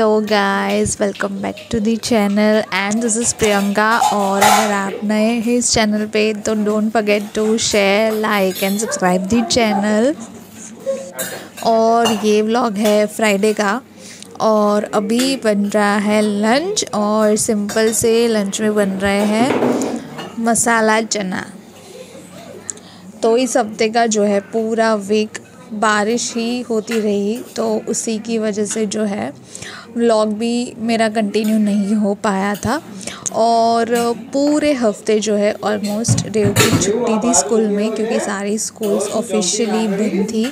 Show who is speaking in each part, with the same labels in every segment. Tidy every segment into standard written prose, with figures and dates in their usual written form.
Speaker 1: Hello guys, welcome back to the channel and this is Priyanka. और अगर आप नए हैं इस चैनल पे तो don't forget to share, like and subscribe the channel. और ये व्लॉग है फ्राइडे का और अभी बन रहा है लंच। और सिंपल से लंच में बन रहे हैं मसाला चना। तो इस हफ्ते का जो है पूरा वीक बारिश ही होती रही, तो उसी की वजह से जो है व्लॉग भी मेरा कंटिन्यू नहीं हो पाया था। और पूरे हफ्ते जो है ऑलमोस्ट रेव की छुट्टी थी स्कूल में, क्योंकि सारी स्कूल्स ऑफिशियली बंद थी।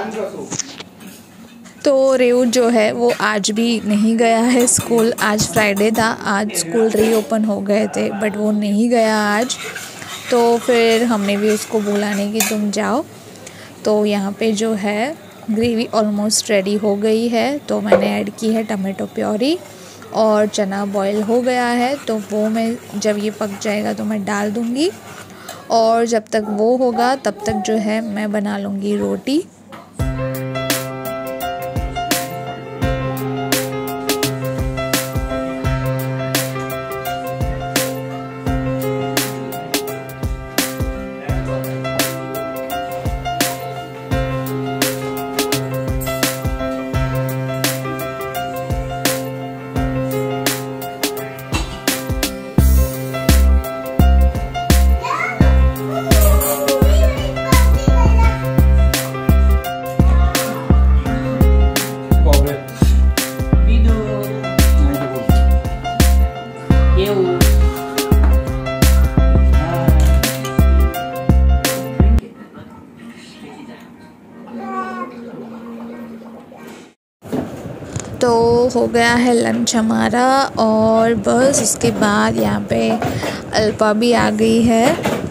Speaker 1: तो रेव जो है वो आज भी नहीं गया है स्कूल। आज फ्राइडे था, आज स्कूल रीओपन हो गए थे बट वो नहीं गया आज। तो फिर हमने भी उसको बोला नहीं कि तुम जाओ। तो यहाँ पे जो है ग्रेवी ऑलमोस्ट रेडी हो गई है, तो मैंने ऐड की है टमाटो प्योरी और चना बॉईल हो गया है। तो वो मैं जब ये पक जाएगा तो मैं डाल दूँगी, और जब तक वो होगा तब तक जो है मैं बना लूँगी रोटी। तो हो गया है लंच हमारा, और बस उसके बाद यहाँ पे अल्पा भी आ गई है।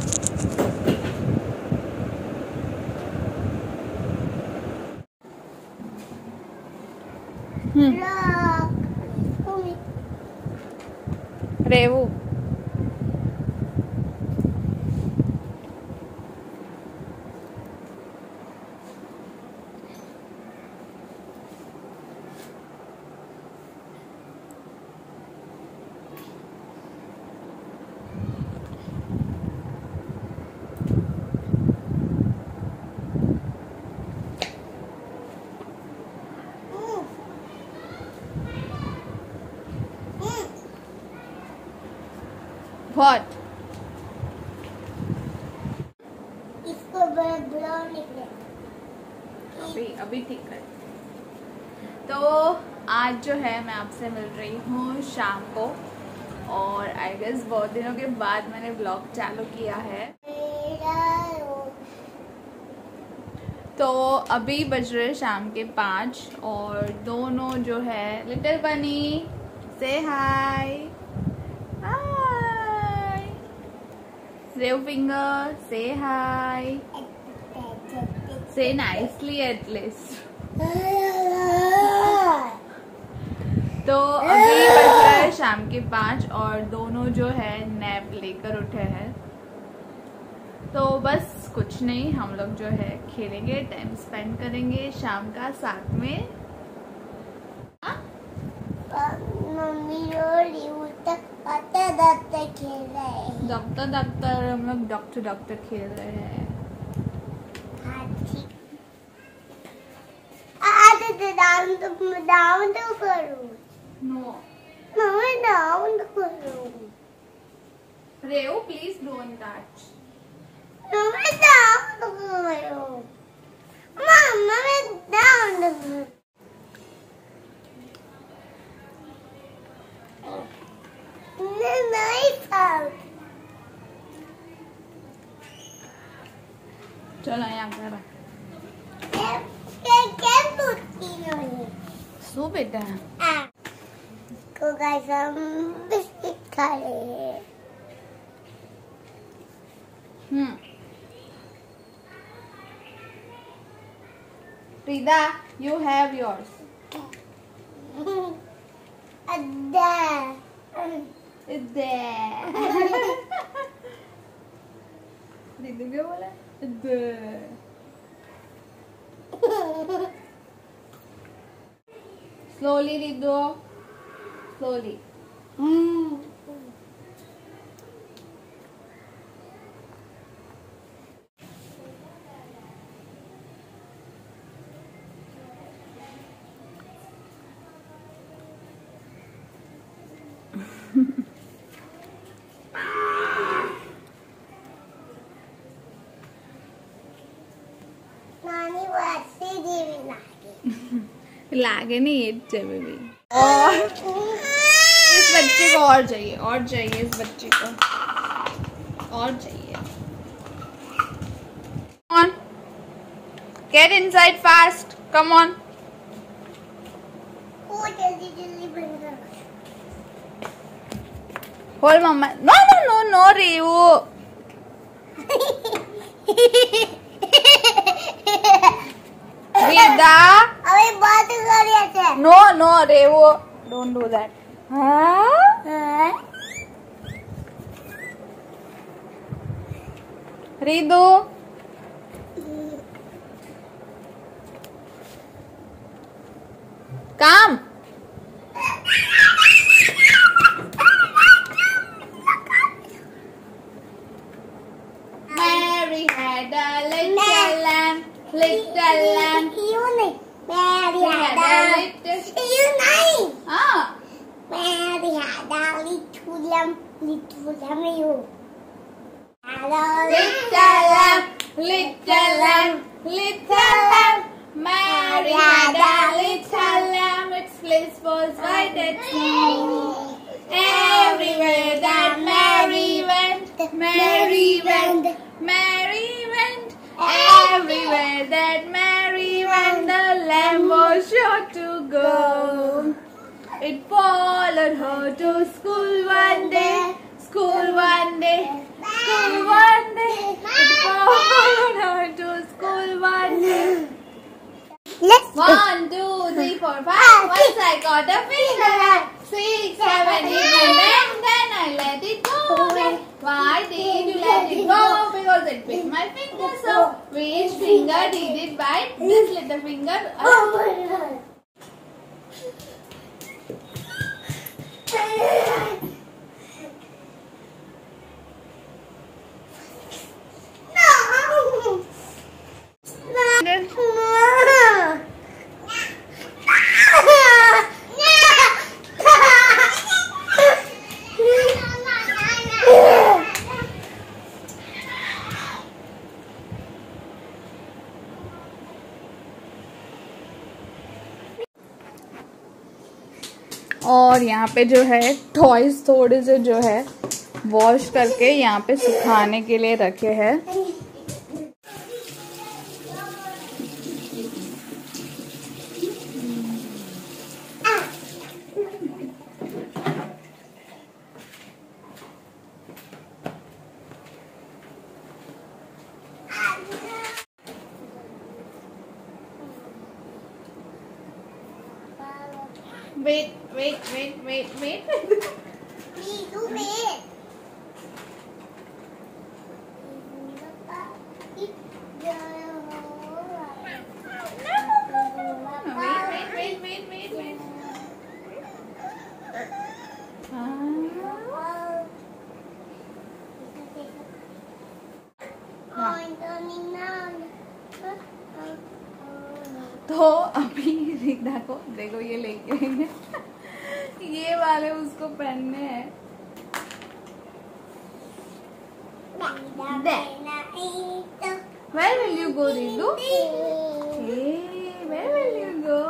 Speaker 1: रेवू What?
Speaker 2: इसको ब्लर निकले।
Speaker 1: अभी ठीक है। तो आज जो है मैं आपसे मिल रही हूँ शाम को, और आई गेस बहुत दिनों के बाद मैंने व्लॉग चालू किया है। तो अभी बज रहे शाम के 5, और दोनों जो है लिटिल बनी से हाय हाय, रेव फिंगर से हाय, से नाइसली एटलीस्ट। तो अभी बज रहा है शाम के 5 और दोनों जो है नैप लेकर उठे हैं। तो बस कुछ नहीं, हम लोग जो है खेलेंगे, टाइम स्पेंड करेंगे शाम का साथ में।
Speaker 2: मम्मी डॉक्टर खेल रहे हैं।
Speaker 1: डॉक्टर हम लोग डॉक्टर खेल रहे हैं।
Speaker 2: डाउन तो करो।
Speaker 1: नो
Speaker 2: मम्मी डाउन करो।
Speaker 1: Rev please don't touch.
Speaker 2: Mummy down करो। मम्मी डाउन करो।
Speaker 1: चलो यहाँ कर सो बेटा।
Speaker 2: तो गाइस हम बिस्किट खा रहे हैं।
Speaker 1: Rida, you have yours. It's there. Rida क्या बोला? It's there. Slowly, Rido. slowly.
Speaker 2: नानी वैसे देवी
Speaker 1: लागे नहीं ये बेबी। और इस बच्चे को और चाहिए इस बच्चे को और चाहिए। On, get inside fast. Come on.
Speaker 2: वो जल्दी जल्दी बंद कर।
Speaker 1: Hold mama. No, Revu. Rida.
Speaker 2: अबे बात कर रहे थे।
Speaker 1: No, Revu. Don't do that. हाँ? Ridu. Come. Mary had a little lamb.
Speaker 2: You नहीं। Mary had a little। You नहीं।
Speaker 1: Ah.
Speaker 2: Mary had a little lamb you।
Speaker 1: Little lamb. Mary had a little lamb. Its fleece was white and smooth. Everywhere that Mary went. Everywhere that Mary went, the lamb was sure to go. It followed her to school one day. It followed her to school one day.
Speaker 2: Let's go।
Speaker 1: 1, 2, 3, 4, 5. Once I got a finger, 6, 7, 8, 9, 10. Then I let it go. Why did you let it go? Because it bit my finger. So which finger did it bite? This little finger.
Speaker 2: Oh my God।
Speaker 1: और यहाँ पे जो है toys थोड़े से जो है wash करके यहाँ पे सुखाने के लिए रखे हैं। Wait.
Speaker 2: तू मैं।
Speaker 1: Wait. तो अभी रिदा को देखो ये लेके आएंगे। ये वाले उसको पहनने हैं। Where will you go, Ridu? Hey, where will you go?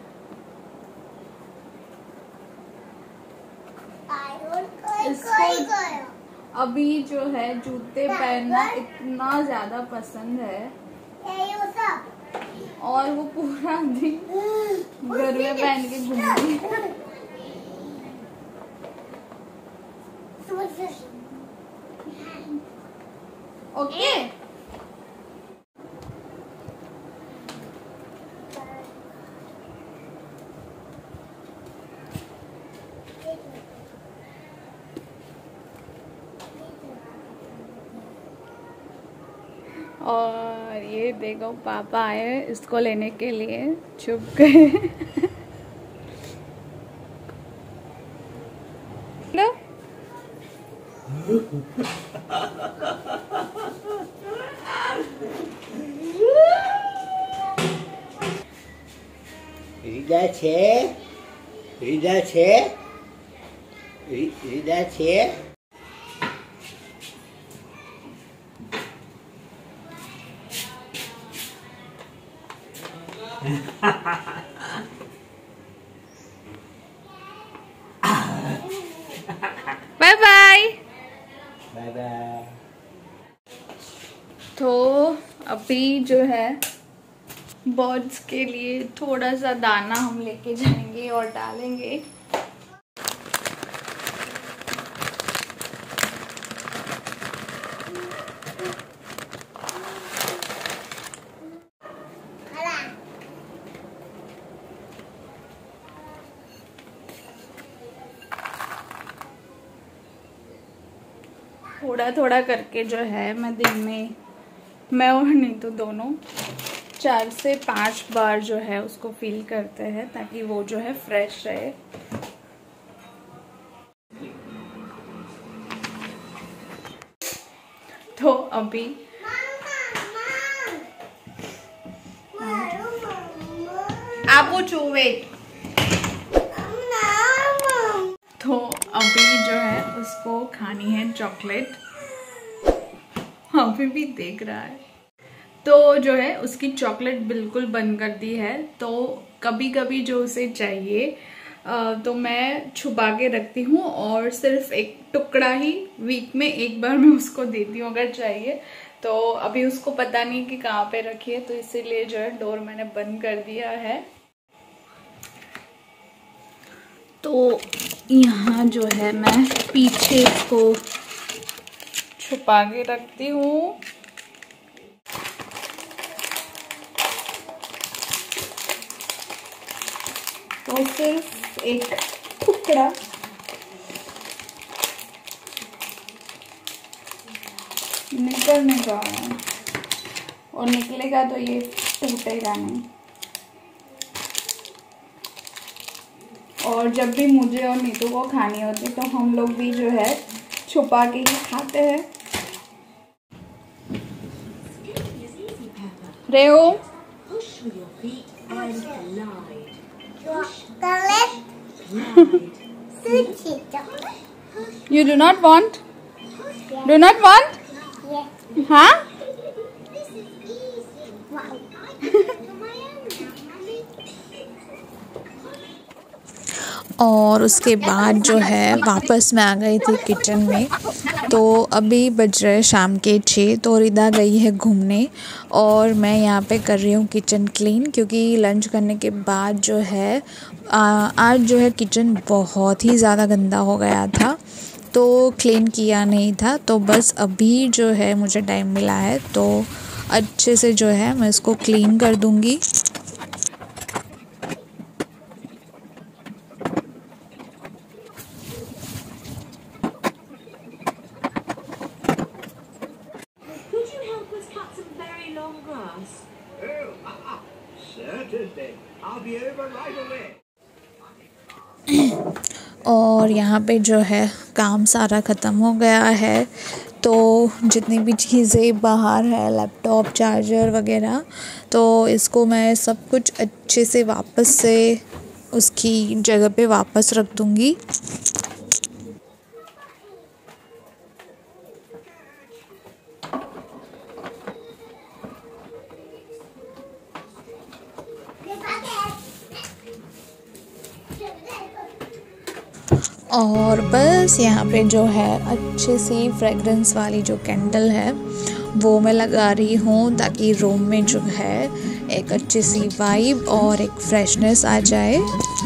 Speaker 1: इसको अभी जो है जूते पहनना इतना ज्यादा पसंद है और वो पूरा दिन घर में पहन के घूमती है। ओके और ये देखो पापा आए इसको लेने के लिए, छुप गए।
Speaker 3: રીડા છે રીડા છે રીડા છે
Speaker 1: बाय बाय
Speaker 3: बाय बाय।
Speaker 1: तो अभी जो है बर्ड्स के लिए थोड़ा सा दाना हम लेके जाएंगे और डालेंगे। थोड़ा थोड़ा करके जो है मैं दिन में, मैं और नहीं तो दोनों 4 से 5 बार जो है उसको फील करते हैं ताकि वो जो है फ्रेश रहे। तो अभी आप वेट, तो अभी जो है उसको खानी है चॉकलेट। अभी भी देख रहा है। तो जो है उसकी चॉकलेट बिल्कुल बंद कर दी है। तो कभी कभी जो उसे चाहिए तो मैं छुपा के रखती हूँ और सिर्फ एक टुकड़ा ही वीक में एक बार मैं उसको देती हूँ अगर चाहिए। तो अभी उसको पता नहीं कि कहाँ पे रखी है, तो इसीलिए जो है डोर मैंने बंद कर दिया है। तो यहाँ जो है मैं पीछे इसको छुपा के रखती हूँ। तो सिर्फ एक टुकड़ा निकलने का है और निकलेगा तो ये टूटेगा नहीं। और जब भी मुझे और नीतू को खानी होती तो हम लोग भी जो है छुपा के ही खाते हैं। रेहो You do not want? Do not want? हाँ? और उसके बाद जो है वापस मैं आ गई थी किचन में। तो अभी बज रहे शाम के 6। तो रिदा गई है घूमने और मैं यहाँ पे कर रही हूँ किचन क्लीन, क्योंकि लंच करने के बाद जो है आज जो है किचन बहुत ही ज़्यादा गंदा हो गया था, तो क्लीन किया नहीं था। तो बस अभी जो है मुझे टाइम मिला है तो अच्छे से जो है मैं इसको क्लीन कर दूँगी। और यहाँ पे जो है काम सारा ख़त्म हो गया है। तो जितनी भी चीज़ें बाहर है, लैपटॉप, चार्जर वगैरह, तो इसको मैं सब कुछ अच्छे से वापस से उसकी जगह पे वापस रख दूँगी। और बस यहाँ पे जो है अच्छे सी फ्रेगरेंस वाली जो कैंडल है वो मैं लगा रही हूँ, ताकि रूम में जो है एक अच्छी सी वाइब और एक फ्रेशनेस आ जाए।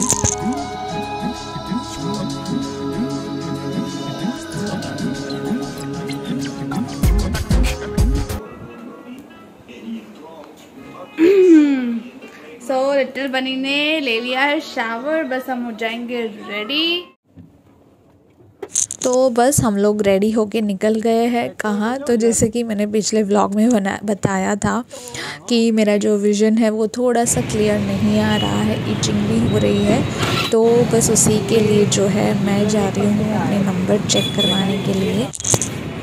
Speaker 1: सो लिटिल बनी ने ले लिया है शावर, बस हम हो जाएंगे रेडी। तो बस हम लोग रेडी होके निकल गए हैं। कहाँ? तो जैसे कि मैंने पिछले व्लॉग में बताया था कि मेरा जो विज़न है वो थोड़ा सा क्लियर नहीं आ रहा है, इचिंग भी हो रही है। तो बस उसी के लिए जो है मैं जा रही हूँ अपने नंबर चेक करवाने के लिए।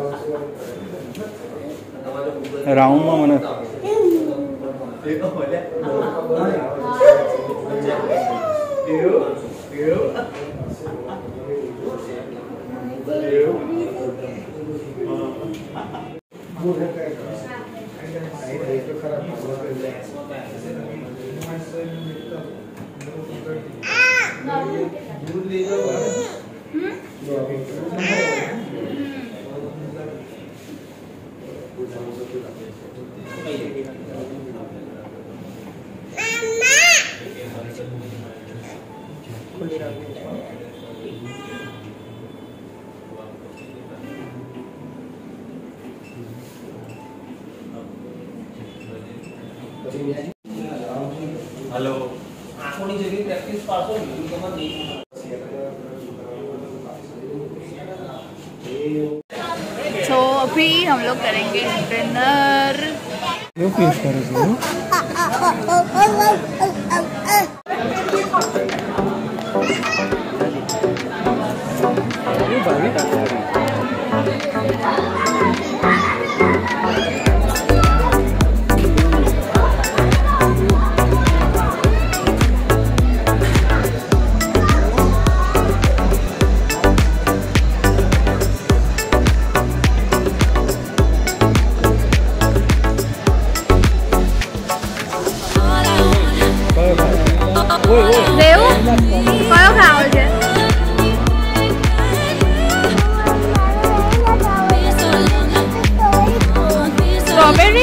Speaker 4: राउंड में मने
Speaker 5: हेलो आंखों जगह प्रैक्टिस पास हो
Speaker 1: तो अभी हम लोग करेंगे डिनर।
Speaker 4: क्यों फेस कर रहे हो?
Speaker 1: देव कयो खाओ छे? स्ट्रॉबेरी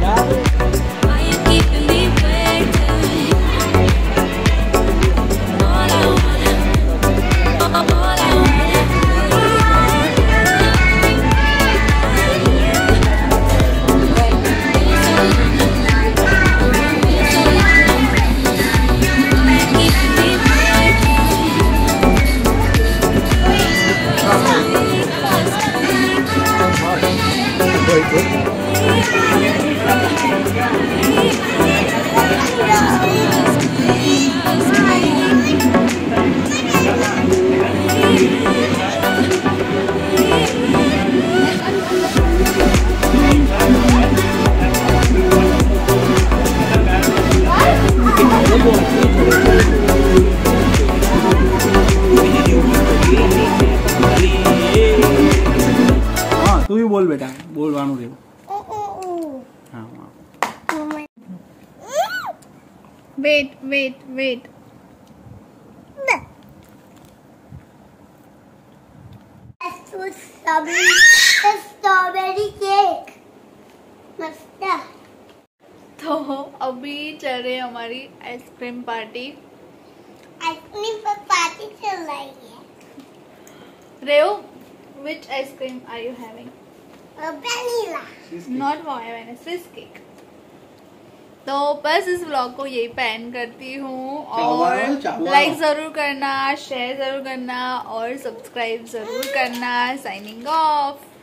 Speaker 4: हाँ तू ही बोल बेटा, बोलवानु रे। हाँ
Speaker 1: वेट
Speaker 2: स्ट्रॉबेरी केक मस्त।
Speaker 1: तो अभी चल रही है हमारी आइसक्रीम पार्टी।
Speaker 2: आइसक्रीम पर पार्टी चल रही है।
Speaker 1: Rev, which ice cream are you having?
Speaker 2: Vanilla.
Speaker 1: Not vanilla, Swiss cake. तो बस इस व्लॉग को यही पे एंड करती हूँ और लाइक जरूर करना, शेयर जरूर करना और सब्सक्राइब जरूर करना। Signing of.